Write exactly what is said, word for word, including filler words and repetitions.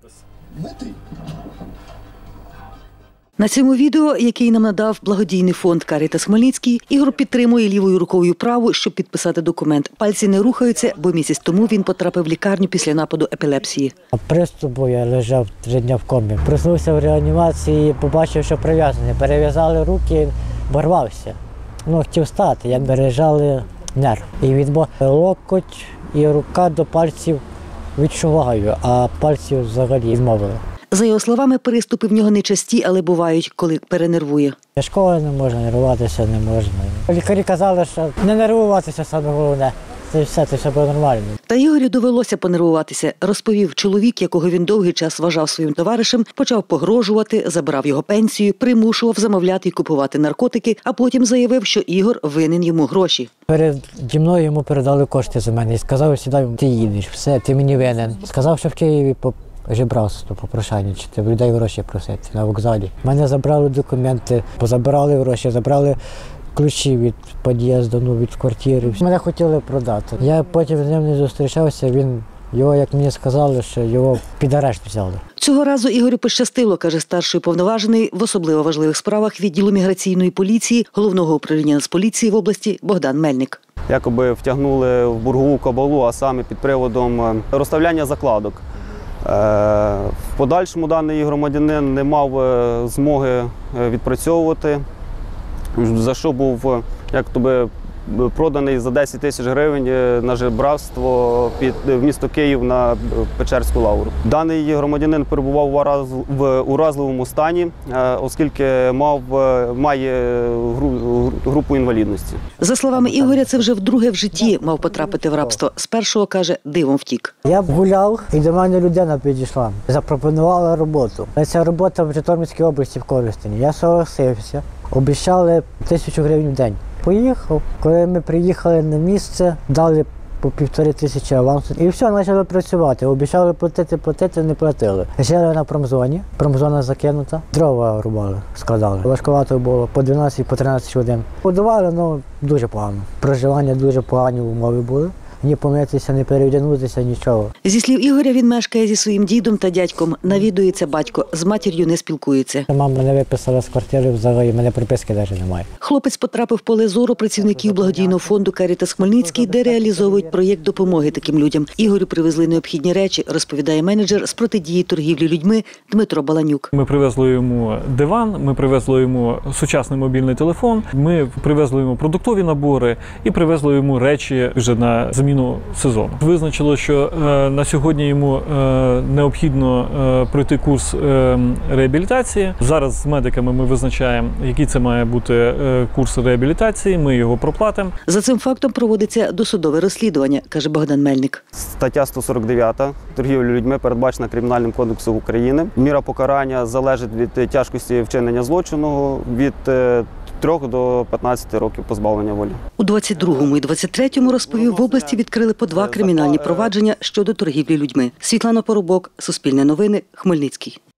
На цьому відео, який нам надав благодійний фонд «Карітас Хмельницький», Ігор підтримує лівою рукою праву, щоб підписати документ. Пальці не рухаються, бо місяць тому він потрапив в лікарню після нападу епілепсії. Приступу я лежав три дні в комі. Проснувся в реанімації, побачив, що прив'язаний. Перев'язали руки, борвався. Ну, хотів стати, як бережали нерв. І від локоть і рука до пальців відчуваю, а пальців взагалі відмовили. За його словами, приступи в нього не часті, але бувають, коли перенервує. Школа не можна, нервуватися не можна. Лікарі казали, що не нервуватися саме головне. Це все, це все буде нормально. Та Ігорю довелося понервуватися. Розповів чоловік, якого він довгий час вважав своїм товаришем, почав погрожувати, забрав його пенсію, примушував замовляти і купувати наркотики, а потім заявив, що Ігор винен йому гроші. Переді мною йому передали кошти за мене і сказав, сідай, ти їдеш, все, ти мені винен. Сказав, що в Києві жебрацтво, попрошайничати, в людей гроші просити на вокзалі. Мене забрали документи, позабирали гроші, забрали ключі від під'їзду, ну, від квартири. Мене хотіли продати. Я потім з ним не зустрічався, він, його, як мені сказали, що його під арешт взяли. Цього разу Ігорю пощастило, каже старший уповноважений в особливо важливих справах відділу міграційної поліції Головного управління Нацполіції в області Богдан Мельник. Якоби втягнули в боргову кабалу, а саме під приводом розставляння закладок. В подальшому даний громадянин не мав змоги відпрацьовувати, за що був як тобі проданий за десять тисяч гривень на жебрацтво під в місто Київ на Печерську лавру. Даний громадянин перебував в уразливому стані, оскільки мав, має групу інвалідності. За словами Ігоря, це вже вдруге в житті мав потрапити в рабство. Спершу, каже, дивом втік. Я гуляв, і до мене людина підійшла, запропонувала роботу. Ця робота в Житомирській області в Коростені. Я согласився, обіцяли тисячу гривень в день. Поїхав. Коли ми приїхали на місце, дали по півтори тисячі авансу. І все, почали працювати. Обіцяли платити, платити, не платили. Жили на промзоні, промзона закинута. Дрова рубали, складали. Важкувато було по дванадцять, по тринадцять годин. Будували, ну, дуже погано. Проживання дуже погані умови були. Ні помитися, ні переодягнутися, нічого. Зі слів Ігоря, він мешкає зі своїм дідом та дядьком. Навідується батько, з матір'ю не спілкується. Мама мене виписала з квартири, взагалі, мене приписки навіть немає. Хлопець потрапив в поле зору працівників благодійного фонду «Карітас Хмельницький», де реалізовують проєкт допомоги таким людям. Ігорю привезли необхідні речі, розповідає менеджер з протидії торгівлі людьми Дмитро Баланюк. Ми привезли йому диван, ми привезли йому сучасний мобільний телефон, ми привезли йому продуктові набори і привезли йому речі вже на заміну сезону. Визначило, що е, на сьогодні йому е, необхідно е, пройти курс е, реабілітації. Зараз з медиками ми визначаємо, який це має бути е, курс реабілітації, ми його проплатимо. За цим фактом проводиться досудове розслідування, каже Богдан Мельник. Стаття сто сорок дев'ята торгівля людьми передбачена Кримінальним кодексом України. Міра покарання залежить від тяжкості вчинення злочину, від е, трьох до п'ятнадцяти років позбавлення волі. У двадцять другому і двадцять третьому, розповів, в області відкрили по два кримінальні провадження щодо торгівлі людьми. Світлана Поробок, Суспільне новини, Хмельницький.